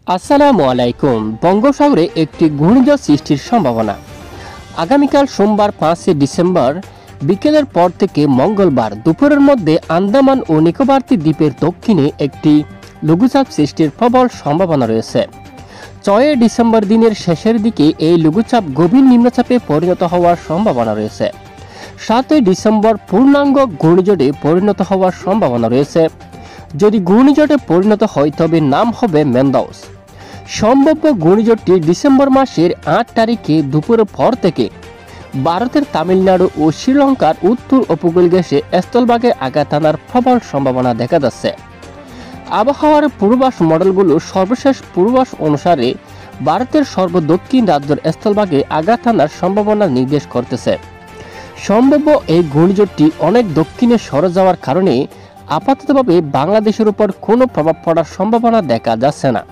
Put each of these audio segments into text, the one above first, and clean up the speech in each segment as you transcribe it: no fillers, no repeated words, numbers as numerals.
আসসালামু আলাইকুম। বঙ্গোপসাগরে একটি ঘূর্ণিঝড় সৃষ্টির সম্ভাবনা। আগামীকাল সোমবার 5 ডিসেম্বর বিকেলের পর থেকে মঙ্গলবার দুপুরের মধ্যে আন্দামান ও নিকোবর দ্বীপের দক্ষিণে একটি লঘুচাপ সৃষ্টির প্রবল সম্ভাবনা রয়েছে। 6 ডিসেম্বর দিনের শেষের দিকে এই লঘুচাপ গভীর নিম্নচাপে পরিণত হওয়ার সম্ভাবনা রয়েছে। 7 ডিসেম্বর পূর্ণাঙ্গ ঘূর্ণিঝড়ে পরিণত হওয়ার সম্ভাবনা রয়েছে। যদি ঘূর্ণিঝড়ে পরিণত হয় তবে নাম হবে মেন্দাউস। সম্ভাব্য ঘূর্ণিঝড়টি ডিসেম্বর মাসের 8 তারিখে দুপুরের পর থেকে ভারতের তামিলনাড়ু ও শ্রীলঙ্কার উত্তর উপকূল ঘেঁষে স্থলভাগে আঘাত আনার প্রবল সম্ভাবনা দেখা যাচ্ছে। আবহাওয়ার পূর্বাভাস মডেলগুলো সর্বশেষ পূর্বাভাস অনুসারে ভারতের সর্বদক্ষিণ রাজ্যের স্থলভাগে আঘাত আনার সম্ভাবনা নির্দেশ করতেছে। সম্ভাব্য এই ঘূর্ণিঝড়টি অনেক দক্ষিণে সরে যাওয়ার কারণে আপাততভাবে বাংলাদেশের উপর কোনো প্রভাব পড়ার সম্ভাবনা দেখা যাচ্ছে না।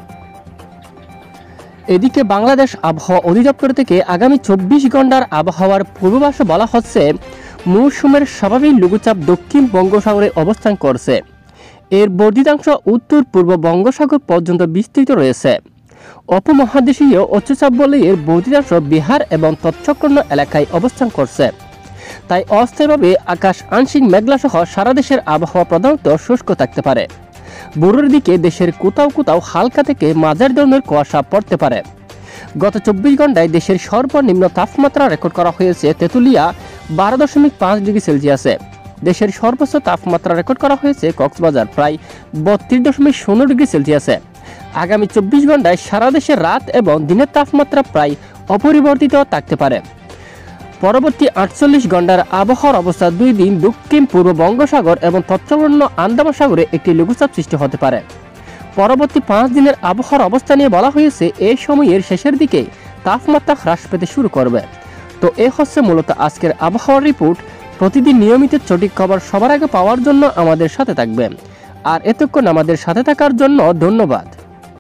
এদিকে বাংলাদেশ আবহাওয়া অধিদপ্তর থেকে আগামী 24 ঘন্টার আবহাওয়ার পূর্বাভাসে বলা হচ্ছে, মৌসুমের স্বাভাবিক লঘুচাপ দক্ষিণ বঙ্গোপসাগরে অবস্থান করছে। এর বর্ধিতাংশ উত্তর পূর্ব বঙ্গোপসাগর পর্যন্ত বিস্তৃত রয়েছে। উপমহাদেশীয় উচ্চচাপ বলয়ের বর্ধিতাংশ বিহার এবং তৎসংলগ্ন এলাকায় অবস্থান করছে। তাই অস্থায়ীভাবে আকাশ আংশিক মেঘলা সহ সারা দেশের আবহাওয়া প্রধানত শুষ্ক থাকতে পারে। ভোরের দিকে দেশের কোথাও কোথাও হালকা থেকে মাঝারি ধরনের কুয়াশা পড়তে পারে। গত 24 ঘন্টায় দেশের সর্বনিম্ন তাপমাত্রা রেকর্ড করা হয়েছে তেঁতুলিয়া 12.5 ডিগ্রি সেলসিয়াসে। দেশের সর্বোচ্চ তাপমাত্রা রেকর্ড করা হয়েছে কক্সবাজার প্রায় 32.0 ডিগ্রি সেলসিয়াসে। আগামী 24 ঘন্টায় সারা দেশের রাত এবং দিনের তাপমাত্রা প্রায় অপরিবর্তিত থাকতে পারে। পরবর্তী 48 ঘন্টার আবহাওয়ার অবস্থা 2 দিন দক্ষিণ পূর্ব বঙ্গোপসাগর এবং তৎসংলগ্ন আন্দামান সাগরে একটি লঘুচাপ সৃষ্টি হতে পারে। পরবর্তী 5 দিনের আবহাওয়ার অবস্থা নিয়ে বলা হয়েছে, এই সময়ের শেষের দিকে তাপমাত্রা হ্রাস পেতে শুরু করবে। তো এ হচ্ছে মূলত আজকের আবহাওয়ার রিপোর্ট। প্রতিদিন নিয়মিত সঠিক খবর সবার আগে পাওয়ার জন্য আমাদের সাথে থাকবেন। আর এতক্ষণ আমাদের সাথে থাকার জন্য ধন্যবাদ।